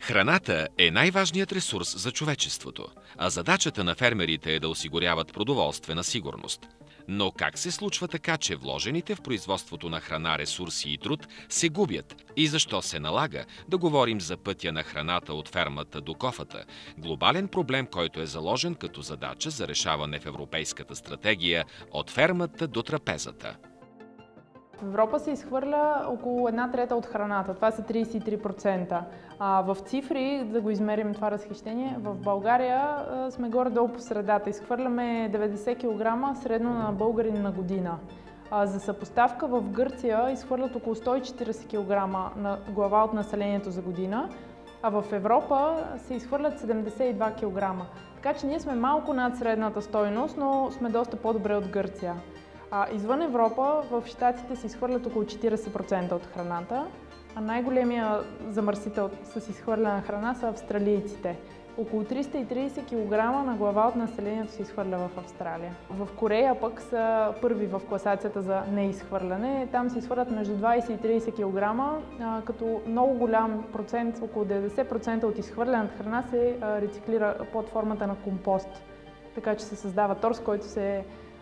Храната е най-важният ресурс за човечеството, а задачата на фермерите е да осигуряват продоволствена сигурност. Но как се случва така, че вложените в производството на храна ресурси и труд се губят? И защо се налага да говорим за пътя на храната от фермата до кофата? Глобален проблем, който е заложен като задача за решаване в Европейската стратегия от фермата до трапезата. В Европа се изхвърля около 1/3 от храната. Това са 33%. В цифри, да го измерим това разхищение, в България сме горе-долу по средата. Изхвърляме 90 кг средно на българин на година. За съпоставка, в Гърция изхвърлят около 140 кг на глава от населението за година, а в Европа се изхвърлят 72 кг. Така че ние сме малко над средната стойност, но сме доста по-добре от Гърция. Извън Европа, в Щатите се изхвърлят около 40% от храната, а най-големия замърсител с изхвърляна храна са австралийците. Около 330 кг на глава от населението се изхвърля в Австралия. В Корея пък са първи в класацията за неизхвърляне. Там се изхвърлят между 20 и 30 кг, като много голям процент, около 90% от изхвърляната храна се рециклира под формата на компост. Така че се създава торс, който се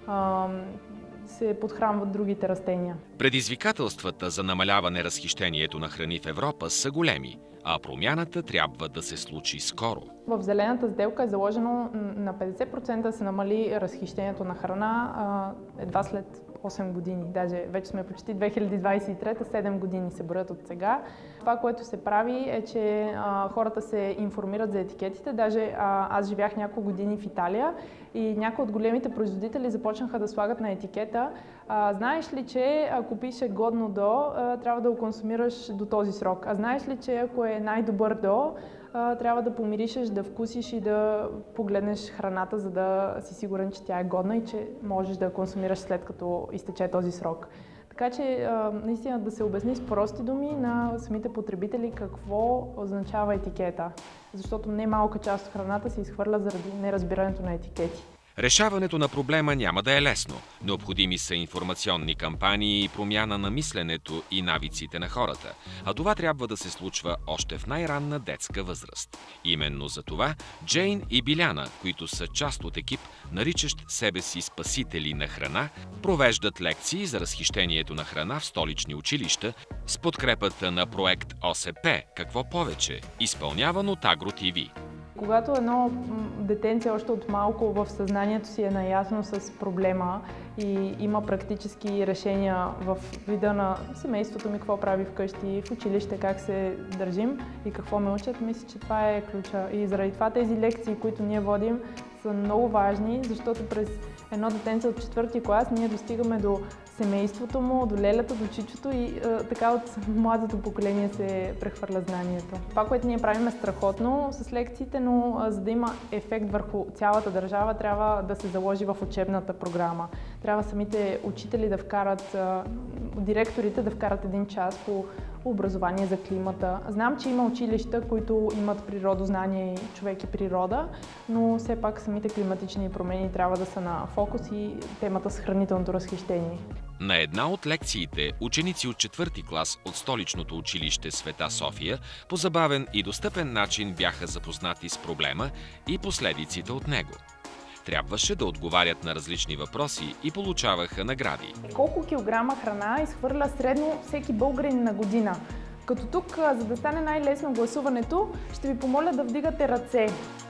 подхранват другите растения. Предизвикателствата за намаляване разхищението на храни в Европа са големи, а промяната трябва да се случи скоро. В зелената сделка е заложено на 50% да се намали разхищението на храна едва след 8 години. Даже вече сме почти 2023, 7 години се броят от сега. Това, което се прави е, че хората се информират за етикетите. Даже аз живях няколко години в Италия и някои от големите производители започнаха да слагат на етикета: знаеш ли, че ако пише годно до, трябва да го консумираш до този срок. А знаеш ли, че ако е най-добър до, трябва да помиришеш, да вкусиш и да погледнеш храната, за да си сигурен, че тя е годна и че можеш да я консумираш след като изтече този срок. Така че наистина да се обясни с прости думи на самите потребители какво означава етикета. Защото не малка част от храната се изхвърля заради неразбирането на етикети. Решаването на проблема няма да е лесно. Необходими са информационни кампании и промяна на мисленето и навиците на хората. А това трябва да се случва още в най-ранна детска възраст. Именно за това Джейн и Биляна, които са част от екип, наричащ себе си спасители на храна, провеждат лекции за разхищението на храна в столични училища с подкрепата на проект ОСП «Какво повече», изпълняван от AgroTV. Когато едно детенце още от малко в съзнанието си е наясно с проблема и има практически решения в вида на семейството ми, какво прави вкъщи, в училище, как се държим и какво ме учат, мисля, че това е ключа. И заради това тези лекции, които ние водим, са много важни, защото през едно детенце от 4-ти клас ние достигаме до семейството му, до лелята, до чичото и така от младото поколение се прехвърля знанието. Това, което ние правим, е страхотно с лекциите, но за да има ефект върху цялата държава, трябва да се заложи в учебната програма. Трябва самите учители да вкарат, директорите да вкарат 1 час по образование за климата. Знам, че има училища, които имат природознание и човек и природа, но все пак самите климатични промени трябва да са на фокус и темата с хранителното разхищение. На една от лекциите ученици от 4-ти клас от столичното училище Света София по забавен и достъпен начин бяха запознати с проблема и последиците от него. Трябваше да отговарят на различни въпроси и получаваха награди. Колко килограма храна изхвърля средно всеки българин на година? Като тук, за да стане най-лесно гласуването, ще ви помоля да вдигате ръце.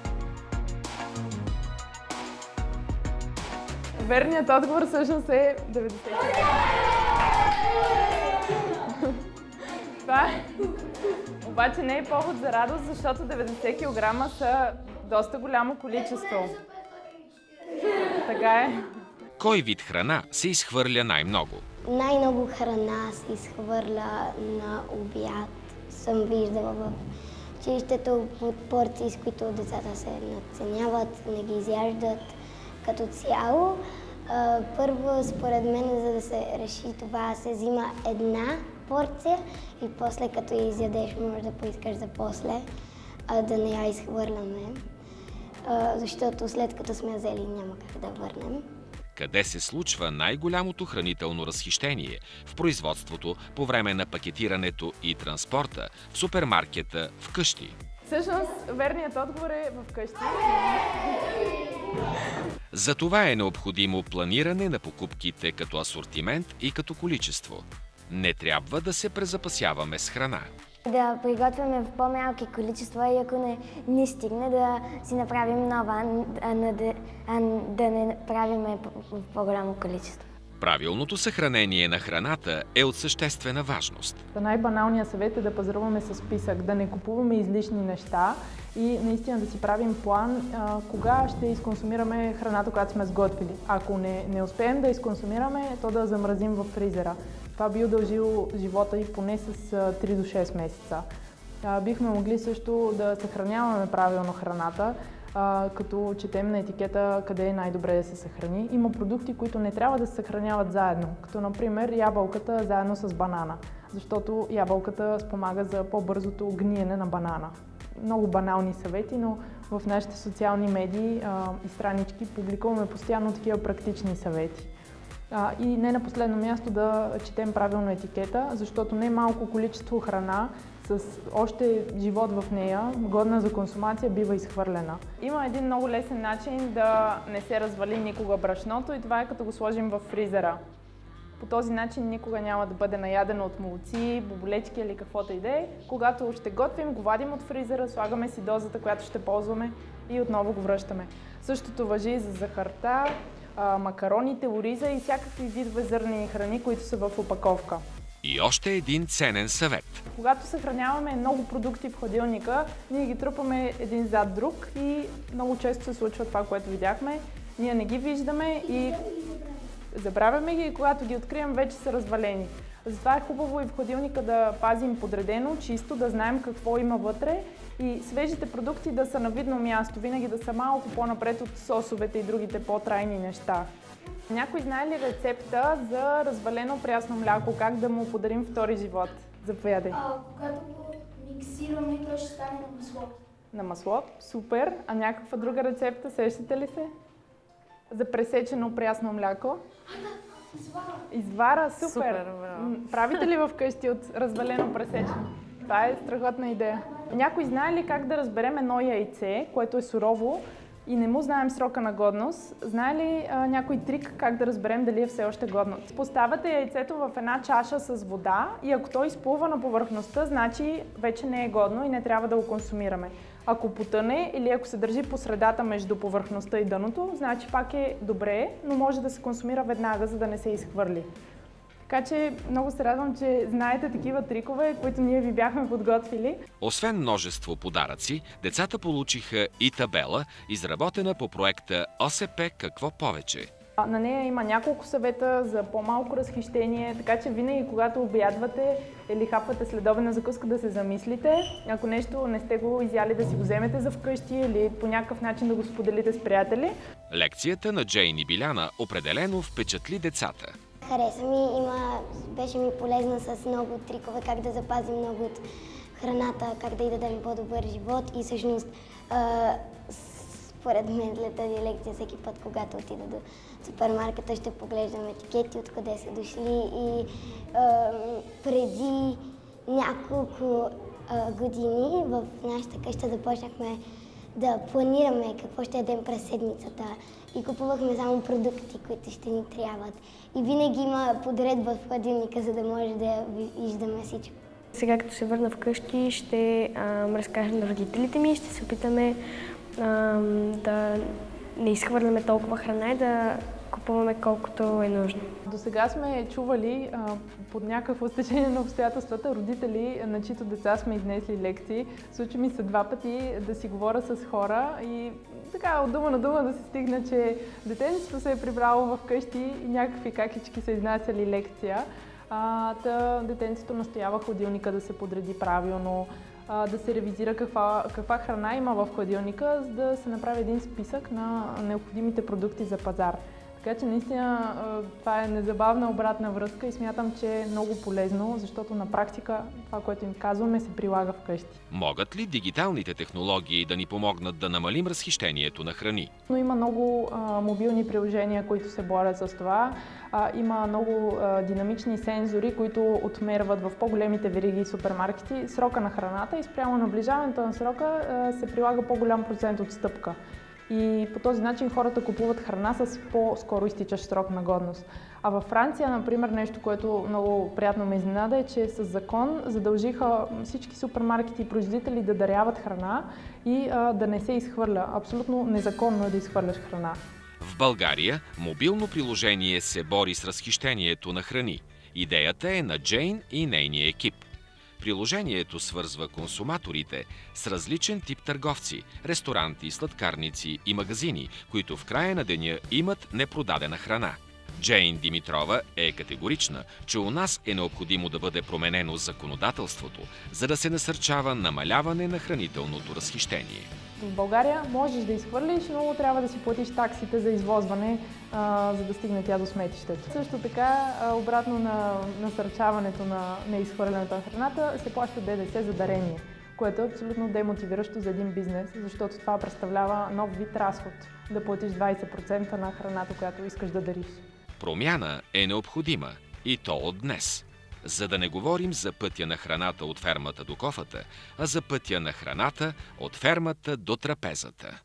Верният отговор всъщност е 90 кг. Това обаче не е повод за радост, защото 90 кг са доста голямо количество. Така е. Кой вид храна се изхвърля най-много? Най-много храна се изхвърля на обяд. Съм виждала в училището под порции, с които децата се надценяват, не ги изяждат като цяло. Първо, според мен, за да се реши това, се взима 1 порция и после, като я изядеш, може да поискаш за после, да не я изхвърляме. Защото след като сме я взели, няма как да върнем. Къде се случва най-голямото хранително разхищение? В производството, по време на пакетирането и транспорта, в супермаркета, вкъщи. Всъщност, верният отговор е вкъщи. За това е необходимо планиране на покупките като асортимент и като количество. Не трябва да се презапасяваме с храна. Да приготвяме в по-малки количества и ако не стигне, да си направим нова, да не правиме в по-голямо количество. Правилното съхранение на храната е от съществена важност. Най-баналният съвет е да пазаруваме с списък, да не купуваме излишни неща и наистина да си правим план кога ще изконсумираме храната, която сме сготвили. Ако не успеем да изконсумираме, то да замразим в фризера. Това би удължило живота и поне с 3 до 6 месеца. Бихме могли също да съхраняваме правилно храната, като четем на етикета къде е най-добре да се съхрани. Има продукти, които не трябва да се съхраняват заедно, като например ябълката заедно с банана, защото ябълката спомага за по-бързото гниене на банана. Много банални съвети, но в нашите социални медии и странички публикуваме постоянно такива практични съвети. И не на последно място да четем правилно етикета, защото не малко количество храна с още живот в нея, годна за консумация, бива изхвърлена. Има един много лесен начин да не се развали никога брашното и това е като го сложим в фризера. По този начин никога няма да бъде наядено от молци, боболечки или каквото и да е. Когато ще готвим, го вадим от фризера, слагаме си дозата, която ще ползваме и отново го връщаме. Същото важи и за захарта, макароните, ориза и всякакви видове зърнени храни, които са в опаковка. И още един ценен съвет. Когато съхраняваме много продукти в хладилника, ние ги трупаме един зад друг и много често се случва това, което видяхме. Ние не ги виждаме и забравяме ги и когато ги открием, вече са развалени. Затова е хубаво и в хладилника да пазим подредено, чисто, да знаем какво има вътре и свежите продукти да са на видно място, винаги да са малко по-напред от сосовете и другите по-трайни неща. Някой знае ли рецепта за развалено прясно мляко, как да му подарим втори живот? Заповядай. Когато го миксираме, той ще стане на масло. На масло? Супер! А някаква друга рецепта, сещате ли се? За пресечено прясно мляко? Извара. Извара, супер! Супер, правите ли вкъщи от развалено пресечено? Това е страхотна идея. Някой знае ли как да разберем едно яйце, което е сурово и не му знаем срока на годност? Знае ли някой трик как да разберем дали е все още годно? Поставяте яйцето в една чаша с вода и ако той изплува на повърхността, значи вече не е годно и не трябва да го консумираме. Ако потъне или ако се държи по средата между повърхността и дъното, значи пак е добре, но може да се консумира веднага, за да не се изхвърли. Така че много се радвам, че знаете такива трикове, които ние ви бяхме подготвили. Освен множество подаръци, децата получиха и табела, изработена по проекта ОСП "Какво повече?". На нея има няколко съвета за по-малко разхищение, така че винаги, когато обядвате или хапвате следобедна закуска, да се замислите. Ако нещо не сте го изяли, да си го вземете за вкъщи или по някакъв начин да го споделите с приятели. Лекцията на Джейн и Биляна определено впечатли децата. Хареса ми, беше ми полезна с много трикове, как да запазим много от храната, как да й дадем по-добър живот и всъщност според мен след тази лекция всеки път, когато отида до супермаркета, ще поглеждам етикети, откъде са дошли и преди няколко години в нашата къща започнахме да планираме какво ще ядем през седмицата и купувахме само продукти, които ще ни трябват. И винаги има подредба в хладилника, за да може да виждаме всичко. Сега, като се върна вкъщи, ще разкажа на родителите ми и ще се опитаме да не изхвърляме толкова храна и да купуваме колкото е нужно. До сега сме чували под някакво стечение на обстоятелствата родители, на чиито деца сме изнесли лекции. Случи ми се 2 пъти да си говоря с хора и така от дума на дума да се стигне, че детенцето се е прибрало вкъщи и някакви какички са изнасяли лекция. Детенцето настоява хладилника да се подреди правилно, да се ревизира каква храна има в хладилника, за да се направи един списък на необходимите продукти за пазар. Така че наистина това е незабавна обратна връзка и смятам, че е много полезно, защото на практика това, което им казваме, се прилага вкъщи. Могат ли дигиталните технологии да ни помогнат да намалим разхищението на храни? Но има много мобилни приложения, които се борят с това. Има много динамични сензори, които отмерват в по-големите вериги и супермаркети срока на храната и спрямо наближаването на срока се прилага по-голям процент отстъпка. И по този начин хората купуват храна с по-скоро изтичащ срок на годност. А във Франция, например, нещо, което много приятно ме изненада е, че с закон задължиха всички супермаркети и производители да даряват храна и да не се изхвърля. Абсолютно незаконно е да изхвърляш храна. В България мобилно приложение се бори с разхищението на храни. Идеята е на Джейн и нейния екип. Приложението свързва консуматорите с различен тип търговци, ресторанти, сладкарници и магазини, които в края на деня имат непродадена храна. Джейн Димитрова е категорична, че у нас е необходимо да бъде променено законодателството, за да се насърчава намаляване на хранителното разхищение. В България можеш да изхвърлиш, но трябва да си платиш таксите за извозване, за да стигне тя до сметището. Също така, обратно на насърчаването на неизхвърлянето на храната, се плаща ДДС за дарение, което е абсолютно демотивиращо за един бизнес, защото това представлява нов вид разход, да платиш 20% на храната, която искаш да дариш. Промяна е необходима и то от днес. За да не говорим за пътя на храната от фермата до кофата, а за пътя на храната от фермата до трапезата.